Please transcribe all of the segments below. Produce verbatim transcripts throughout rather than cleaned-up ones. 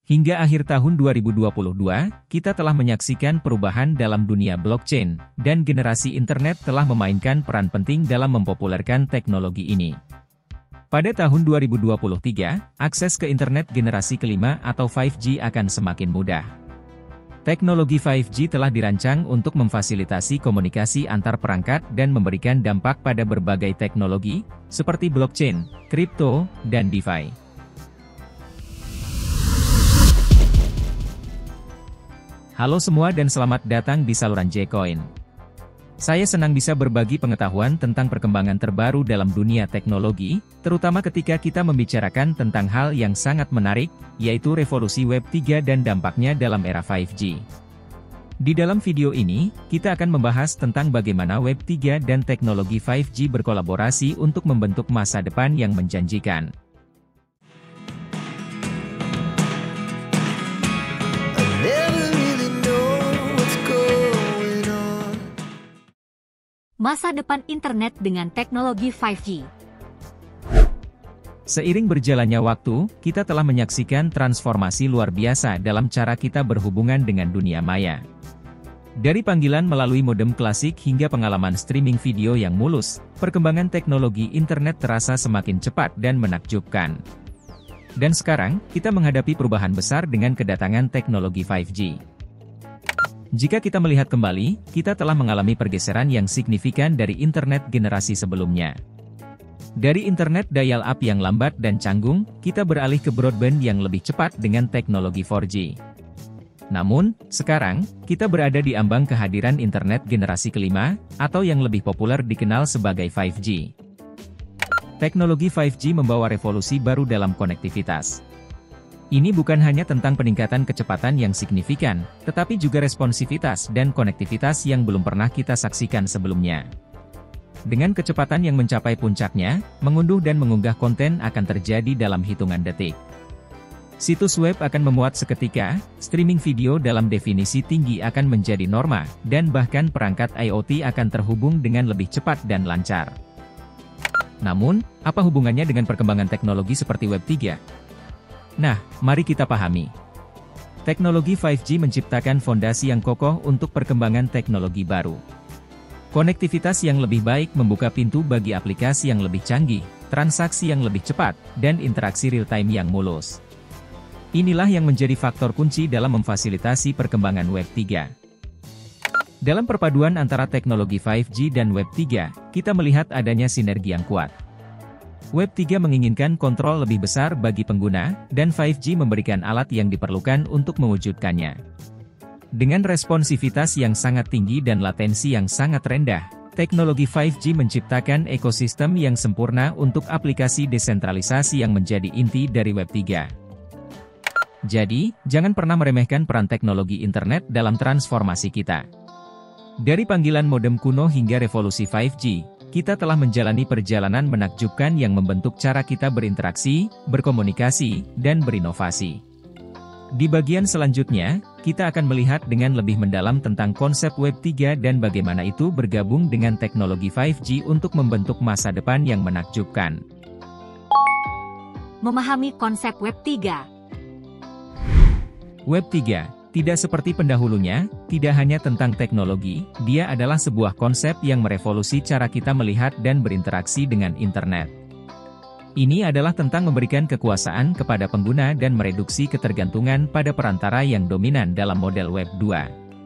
Hingga akhir tahun dua ribu dua puluh dua, kita telah menyaksikan perubahan dalam dunia blockchain, dan generasi internet telah memainkan peran penting dalam mempopulerkan teknologi ini. Pada tahun dua ribu dua puluh tiga, akses ke internet generasi kelima atau lima G akan semakin mudah. Teknologi lima G telah dirancang untuk memfasilitasi komunikasi antar perangkat dan memberikan dampak pada berbagai teknologi, seperti blockchain, kripto, dan DeFi. Halo semua dan selamat datang di saluran J-Coin. Saya senang bisa berbagi pengetahuan tentang perkembangan terbaru dalam dunia teknologi, terutama ketika kita membicarakan tentang hal yang sangat menarik, yaitu revolusi Web tiga dan dampaknya dalam era lima G. Di dalam video ini, kita akan membahas tentang bagaimana Web tiga dan teknologi lima G berkolaborasi untuk membentuk masa depan yang menjanjikan. Masa depan internet dengan teknologi lima G. Seiring berjalannya waktu, kita telah menyaksikan transformasi luar biasa dalam cara kita berhubungan dengan dunia maya. Dari panggilan melalui modem klasik hingga pengalaman streaming video yang mulus, perkembangan teknologi internet terasa semakin cepat dan menakjubkan. Dan sekarang, kita menghadapi perubahan besar dengan kedatangan teknologi lima G. Jika kita melihat kembali, kita telah mengalami pergeseran yang signifikan dari internet generasi sebelumnya. Dari internet dial-up yang lambat dan canggung, kita beralih ke broadband yang lebih cepat dengan teknologi empat G. Namun, sekarang, kita berada di ambang kehadiran internet generasi kelima, atau yang lebih populer dikenal sebagai lima G. Teknologi lima G membawa revolusi baru dalam konektivitas. Ini bukan hanya tentang peningkatan kecepatan yang signifikan, tetapi juga responsivitas dan konektivitas yang belum pernah kita saksikan sebelumnya. Dengan kecepatan yang mencapai puncaknya, mengunduh dan mengunggah konten akan terjadi dalam hitungan detik. Situs web akan memuat seketika, streaming video dalam definisi tinggi akan menjadi norma, dan bahkan perangkat IoT akan terhubung dengan lebih cepat dan lancar. Namun, apa hubungannya dengan perkembangan teknologi seperti Web tiga? Nah, mari kita pahami. Teknologi lima G menciptakan fondasi yang kokoh untuk perkembangan teknologi baru. Konektivitas yang lebih baik membuka pintu bagi aplikasi yang lebih canggih, transaksi yang lebih cepat, dan interaksi real-time yang mulus. Inilah yang menjadi faktor kunci dalam memfasilitasi perkembangan Web tiga. Dalam perpaduan antara teknologi lima G dan Web tiga, kita melihat adanya sinergi yang kuat. Web tiga menginginkan kontrol lebih besar bagi pengguna, dan lima G memberikan alat yang diperlukan untuk mewujudkannya. Dengan responsivitas yang sangat tinggi dan latensi yang sangat rendah, teknologi lima G menciptakan ekosistem yang sempurna untuk aplikasi desentralisasi yang menjadi inti dari Web tiga. Jadi, jangan pernah meremehkan peran teknologi internet dalam transformasi kita. Dari panggilan modem kuno hingga revolusi lima G, kita telah menjalani perjalanan menakjubkan yang membentuk cara kita berinteraksi, berkomunikasi, dan berinovasi. Di bagian selanjutnya, kita akan melihat dengan lebih mendalam tentang konsep Web tiga dan bagaimana itu bergabung dengan teknologi lima G untuk membentuk masa depan yang menakjubkan. Memahami konsep Web tiga. Web tiga tidak seperti pendahulunya, tidak hanya tentang teknologi, dia adalah sebuah konsep yang merevolusi cara kita melihat dan berinteraksi dengan internet. Ini adalah tentang memberikan kekuasaan kepada pengguna dan mereduksi ketergantungan pada perantara yang dominan dalam model Web dua.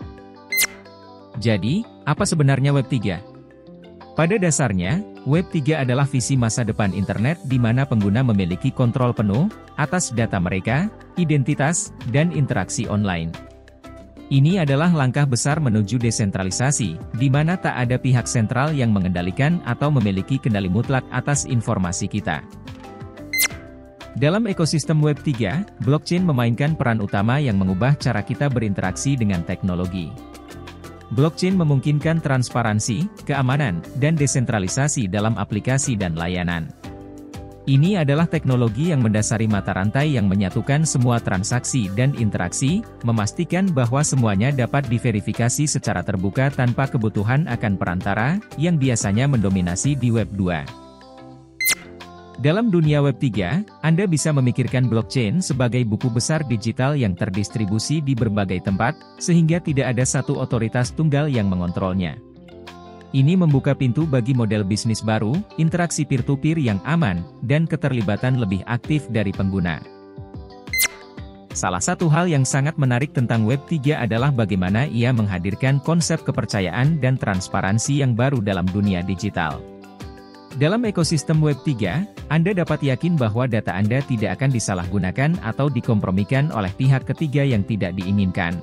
Jadi, apa sebenarnya Web tiga? Pada dasarnya, Web tiga adalah visi masa depan internet di mana pengguna memiliki kontrol penuh atas data mereka, identitas, dan interaksi online. Ini adalah langkah besar menuju desentralisasi, di mana tak ada pihak sentral yang mengendalikan atau memiliki kendali mutlak atas informasi kita. Dalam ekosistem Web tiga, blockchain memainkan peran utama yang mengubah cara kita berinteraksi dengan teknologi. Blockchain memungkinkan transparansi, keamanan, dan desentralisasi dalam aplikasi dan layanan. Ini adalah teknologi yang mendasari mata rantai yang menyatukan semua transaksi dan interaksi, memastikan bahwa semuanya dapat diverifikasi secara terbuka tanpa kebutuhan akan perantara, yang biasanya mendominasi di Web dua. Dalam dunia Web tiga, Anda bisa memikirkan blockchain sebagai buku besar digital yang terdistribusi di berbagai tempat, sehingga tidak ada satu otoritas tunggal yang mengontrolnya. Ini membuka pintu bagi model bisnis baru, interaksi peer-to-peer yang aman, dan keterlibatan lebih aktif dari pengguna. Salah satu hal yang sangat menarik tentang Web tiga adalah bagaimana ia menghadirkan konsep kepercayaan dan transparansi yang baru dalam dunia digital. Dalam ekosistem Web tiga, Anda dapat yakin bahwa data Anda tidak akan disalahgunakan atau dikompromikan oleh pihak ketiga yang tidak diinginkan.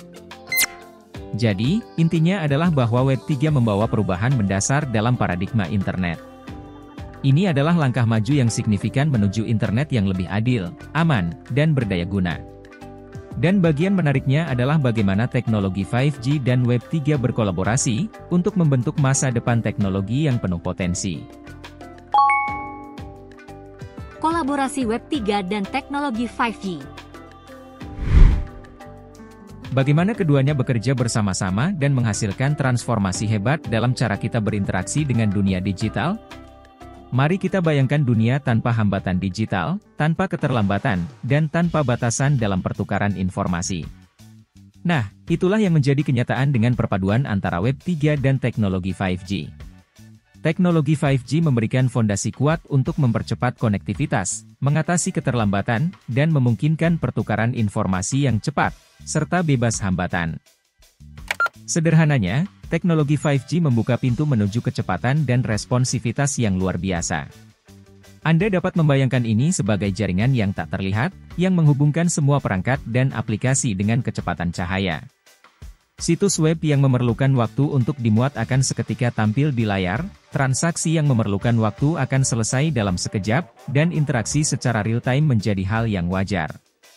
Jadi, intinya adalah bahwa Web tiga membawa perubahan mendasar dalam paradigma internet. Ini adalah langkah maju yang signifikan menuju internet yang lebih adil, aman, dan berdaya guna. Dan bagian menariknya adalah bagaimana teknologi lima G dan Web tiga berkolaborasi untuk membentuk masa depan teknologi yang penuh potensi. Kolaborasi Web tiga dan teknologi lima G. Bagaimana keduanya bekerja bersama-sama dan menghasilkan transformasi hebat dalam cara kita berinteraksi dengan dunia digital? Mari kita bayangkan dunia tanpa hambatan digital, tanpa keterlambatan, dan tanpa batasan dalam pertukaran informasi. Nah, itulah yang menjadi kenyataan dengan perpaduan antara Web tiga dan teknologi lima G. Teknologi lima G memberikan fondasi kuat untuk mempercepat konektivitas, mengatasi keterlambatan, dan memungkinkan pertukaran informasi yang cepat, serta bebas hambatan. Sederhananya, teknologi lima G membuka pintu menuju kecepatan dan responsivitas yang luar biasa. Anda dapat membayangkan ini sebagai jaringan yang tak terlihat, yang menghubungkan semua perangkat dan aplikasi dengan kecepatan cahaya. Situs web yang memerlukan waktu untuk dimuat akan seketika tampil di layar, transaksi yang memerlukan waktu akan selesai dalam sekejap, dan interaksi secara real-time menjadi hal yang wajar.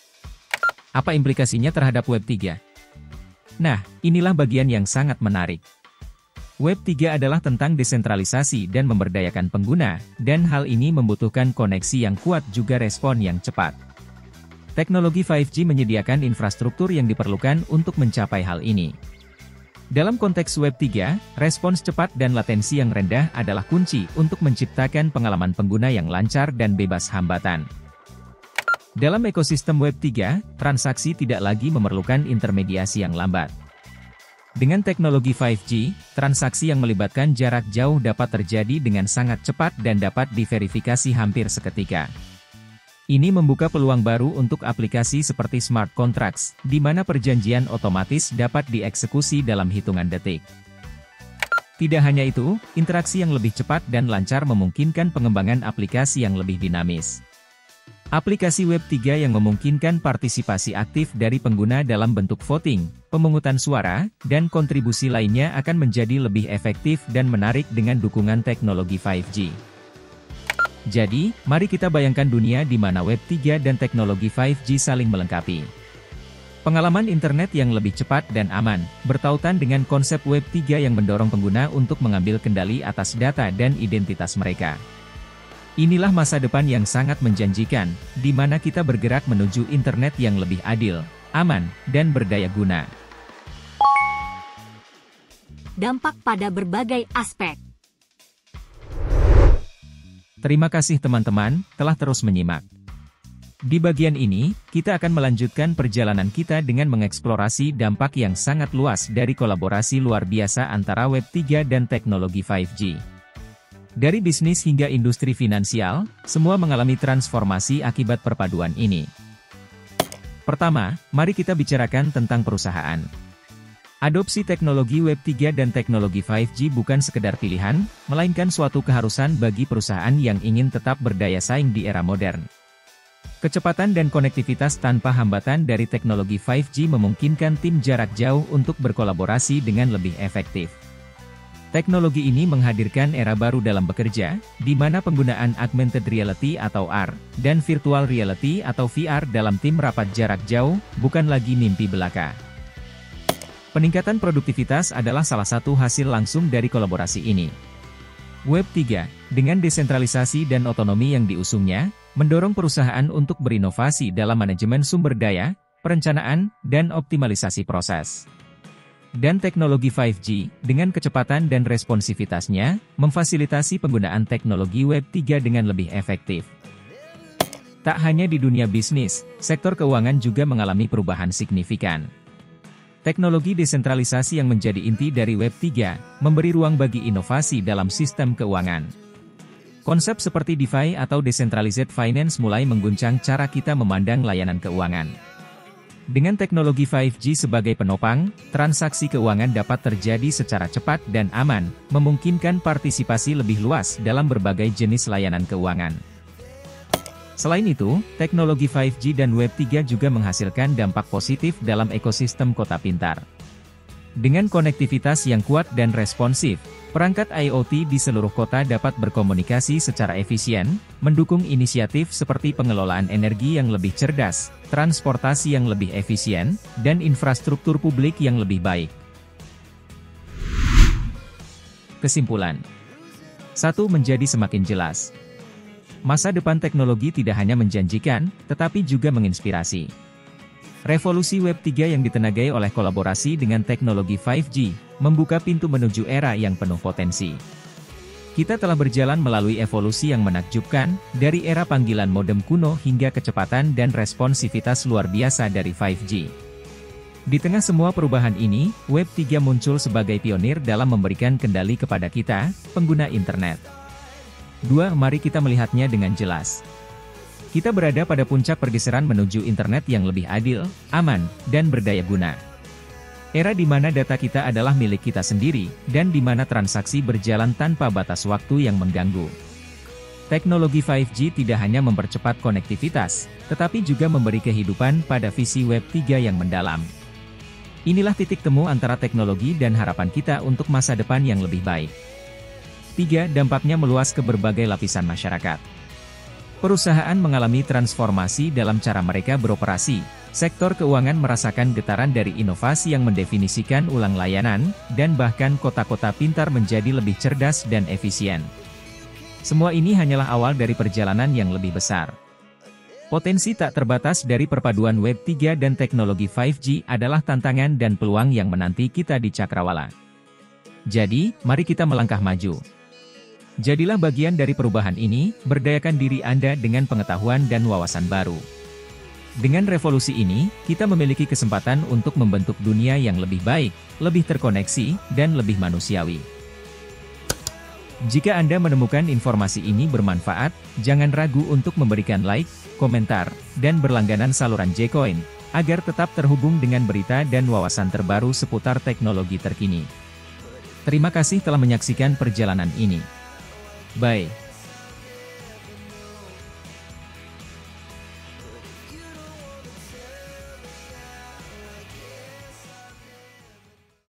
Apa implikasinya terhadap Web tiga? Nah, inilah bagian yang sangat menarik. Web tiga adalah tentang desentralisasi dan memberdayakan pengguna, dan hal ini membutuhkan koneksi yang kuat juga respon yang cepat. Teknologi lima G menyediakan infrastruktur yang diperlukan untuk mencapai hal ini. Dalam konteks Web tiga, respons cepat dan latensi yang rendah adalah kunci untuk menciptakan pengalaman pengguna yang lancar dan bebas hambatan. Dalam ekosistem Web tiga, transaksi tidak lagi memerlukan intermediasi yang lambat. Dengan teknologi lima G, transaksi yang melibatkan jarak jauh dapat terjadi dengan sangat cepat dan dapat diverifikasi hampir seketika. Ini membuka peluang baru untuk aplikasi seperti smart contracts, di mana perjanjian otomatis dapat dieksekusi dalam hitungan detik. Tidak hanya itu, interaksi yang lebih cepat dan lancar memungkinkan pengembangan aplikasi yang lebih dinamis. Aplikasi Web tiga yang memungkinkan partisipasi aktif dari pengguna dalam bentuk voting, pemungutan suara, dan kontribusi lainnya akan menjadi lebih efektif dan menarik dengan dukungan teknologi lima G. Jadi, mari kita bayangkan dunia di mana Web tiga dan teknologi lima G saling melengkapi. Pengalaman internet yang lebih cepat dan aman, bertautan dengan konsep Web tiga yang mendorong pengguna untuk mengambil kendali atas data dan identitas mereka. Inilah masa depan yang sangat menjanjikan, di mana kita bergerak menuju internet yang lebih adil, aman, dan berdaya guna. Dampak pada berbagai aspek. Terima kasih teman-teman, telah terus menyimak. Di bagian ini, kita akan melanjutkan perjalanan kita dengan mengeksplorasi dampak yang sangat luas dari kolaborasi luar biasa antara Web tiga dan teknologi lima G. Dari bisnis hingga industri finansial, semua mengalami transformasi akibat perpaduan ini. Pertama, mari kita bicarakan tentang perusahaan. Adopsi teknologi Web tiga dan teknologi lima G bukan sekedar pilihan, melainkan suatu keharusan bagi perusahaan yang ingin tetap berdaya saing di era modern. Kecepatan dan konektivitas tanpa hambatan dari teknologi lima G memungkinkan tim jarak jauh untuk berkolaborasi dengan lebih efektif. Teknologi ini menghadirkan era baru dalam bekerja, di mana penggunaan augmented reality atau A R, dan virtual reality atau V R dalam tim rapat jarak jauh, bukan lagi mimpi belaka. Peningkatan produktivitas adalah salah satu hasil langsung dari kolaborasi ini. Web tiga, dengan desentralisasi dan otonomi yang diusungnya, mendorong perusahaan untuk berinovasi dalam manajemen sumber daya, perencanaan, dan optimalisasi proses. dan teknologi lima G, dengan kecepatan dan responsivitasnya, memfasilitasi penggunaan teknologi Web tiga dengan lebih efektif. Tak hanya di dunia bisnis, sektor keuangan juga mengalami perubahan signifikan. Teknologi desentralisasi yang menjadi inti dari Web tiga, memberi ruang bagi inovasi dalam sistem keuangan. Konsep seperti DeFi atau Decentralized Finance mulai mengguncang cara kita memandang layanan keuangan. Dengan teknologi lima G sebagai penopang, transaksi keuangan dapat terjadi secara cepat dan aman, memungkinkan partisipasi lebih luas dalam berbagai jenis layanan keuangan. Selain itu, teknologi lima G dan Web tiga juga menghasilkan dampak positif dalam ekosistem kota pintar. Dengan konektivitas yang kuat dan responsif, perangkat I O T di seluruh kota dapat berkomunikasi secara efisien, mendukung inisiatif seperti pengelolaan energi yang lebih cerdas, transportasi yang lebih efisien, dan infrastruktur publik yang lebih baik. Kesimpulan. satu Menjadi semakin jelas. Masa depan teknologi tidak hanya menjanjikan, tetapi juga menginspirasi. Revolusi Web tiga yang ditenagai oleh kolaborasi dengan teknologi lima G, membuka pintu menuju era yang penuh potensi. Kita telah berjalan melalui evolusi yang menakjubkan, dari era panggilan modem kuno hingga kecepatan dan responsivitas luar biasa dari lima G. Di tengah semua perubahan ini, Web tiga muncul sebagai pionir dalam memberikan kendali kepada kita, pengguna internet. dua Mari kita melihatnya dengan jelas. Kita berada pada puncak pergeseran menuju internet yang lebih adil, aman, dan berdaya guna. Era di mana data kita adalah milik kita sendiri, dan di mana transaksi berjalan tanpa batas waktu yang mengganggu. Teknologi lima G tidak hanya mempercepat konektivitas, tetapi juga memberi kehidupan pada visi Web tiga yang mendalam. Inilah titik temu antara teknologi dan harapan kita untuk masa depan yang lebih baik. tiga Dampaknya meluas ke berbagai lapisan masyarakat. Perusahaan mengalami transformasi dalam cara mereka beroperasi. Sektor keuangan merasakan getaran dari inovasi yang mendefinisikan ulang layanan, dan bahkan kota-kota pintar menjadi lebih cerdas dan efisien. Semua ini hanyalah awal dari perjalanan yang lebih besar. Potensi tak terbatas dari perpaduan Web tiga dan teknologi lima G adalah tantangan dan peluang yang menanti kita di Cakrawala. Jadi, mari kita melangkah maju. Jadilah bagian dari perubahan ini, berdayakan diri Anda dengan pengetahuan dan wawasan baru. Dengan revolusi ini, kita memiliki kesempatan untuk membentuk dunia yang lebih baik, lebih terkoneksi, dan lebih manusiawi. Jika Anda menemukan informasi ini bermanfaat, jangan ragu untuk memberikan like, komentar, dan berlangganan saluran J-Coin, agar tetap terhubung dengan berita dan wawasan terbaru seputar teknologi terkini. Terima kasih telah menyaksikan perjalanan ini. Bye.